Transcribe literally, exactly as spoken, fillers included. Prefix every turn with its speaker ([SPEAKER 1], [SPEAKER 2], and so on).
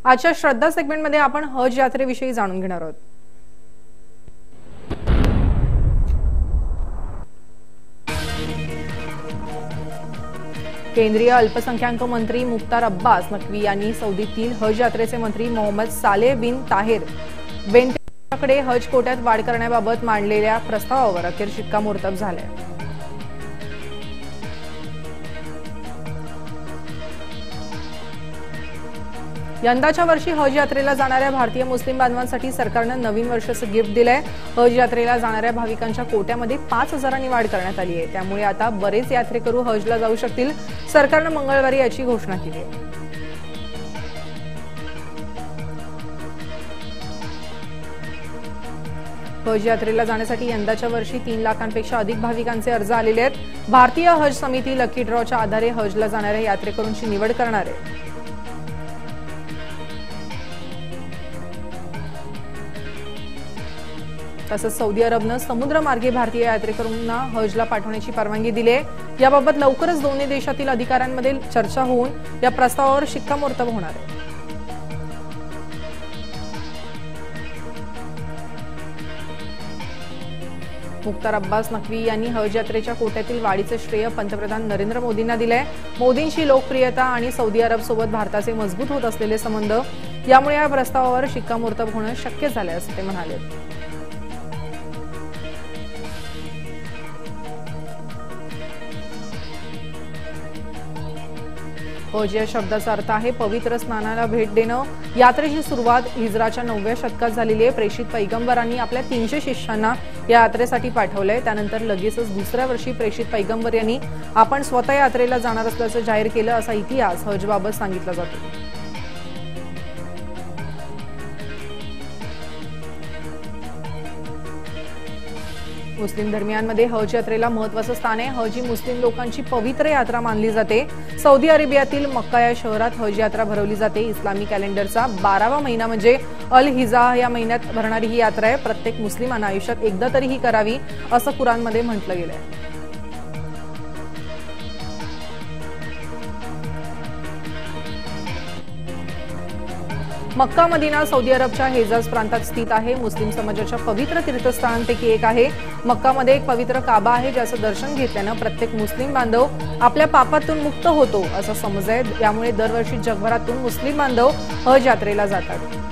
[SPEAKER 1] आजच्या श्रद्धा सेगमेंटमध्ये आपण हज यात्रेविषयी जाणून घेणार आहोत। केंद्रीय अल्पसंख्याक मंत्री मुख्तार अब्बास नकवी यांनी सौदीतील हज यात्रेचे मंत्री मोहम्मद सालेह बिन ताहेर बेंतेकडे हज कोट्यात वाढ करण्याबाबत मांडलेल्या प्रस्तावावर अखेर शिक्कामोर्तब झाले। यंदाच्या वर्षी हज यात्रेला जाणाऱ्या भारतीय मुस्लिम बांधवांसाठी सरकारनं नवीन वर्षाचं गिफ्ट दिलंय। हज यात्रेला जाणाऱ्या भाविकांच्या कोट्यामध्ये पाच हजारांनी वाढ करण्यात आली आहे। त्यामुळे आता बरेच यात्रेकरू हजला जाऊ शकतील। सरकारनं मंगळवारी याची घोषणा केली आहे। हज यात्रेला जाण्यासाठी यंदाच्या वर्षी तीन लाखांपेक्षा अधिक भाविकांचे अर्ज आलेले आहेत। भारतीय हज समिती लकी ड्रॉच्या आधारे हजला जाणाऱ्या यात्रेकरूंची निवड करणार आहे। तसंच सौदी अरबनं समुद्रमार्गे भारतीय यात्रेकरूंना हजला पाठवण्याची परवानगी दिली आहे। याबाबत लवकरच दोन्ही देशातील अधिकाऱ्यांमध्ये चर्चा होऊन या प्रस्तावावर शिक्कामोर्तब होणार आहे। मुख्तार अब्बास नकवी यांनी हज यात्रेच्या कोट्यातील वाढीचे श्रेय पंतप्रधान नरेंद्र मोदींना दिलंय। मोदींची लोकप्रियता आणि सौदी अरबसोबत भारताचे मजबूत होत असलेले संबंध यामुळे या प्रस्तावावर शिक्कामोर्तब होणं शक्य झालंय असं ते म्हणाले। हज या शब्दाचा अर्थ आहे पवित्र स्नानाला भेट देणं। यात्रेची सुरुवात हिजराच्या नवव्या शतकात झालेली आहे। प्रेषित पैगंबरांनी आपल्या तीनशे शिष्यांना या यात्रेसाठी पाठवलंय। त्यानंतर लगेचच दुसऱ्या वर्षी प्रेषित पैगंबर यांनी आपण स्वतः यात्रेला जाणार असल्याचं जाहीर केलं असा इतिहास हजबाबत सांगितला जातो। मुस्लिम धर्मियांमध्ये हज यात्रेला महत्त्वाचं स्थान आहे। हज ही मुस्लिम लोकांची पवित्र यात्रा मानली जाते। सौदी अरेबियातील मक्का या शहरात हज यात्रा भरवली जाते। इस्लामी कॅलेंडरचा बारावा महिना म्हणजे अल हिजा या महिन्यात भरणारी ही यात्रा आहे। प्रत्येक मुस्लिमांना आयुष्यात एकदा तरी ही करावी असं कुराणमध्ये म्हटलं गेलंय। मक्का मदिना सौदी अरबच्या हेजाज प्रांतात स्थित आहे। मुस्लिम समाजाच्या पवित्र तीर्थस्थानांपैकी एक आहे। मक्कामध्ये एक पवित्र काबा आहे ज्याचं दर्शन घेतल्यानं प्रत्येक मुस्लिम बांधव आपल्या पापातून मुक्त होतो असा समज आहे। यामुळे दरवर्षी जगभरातून मुस्लिम बांधव हज यात्रेला जातात।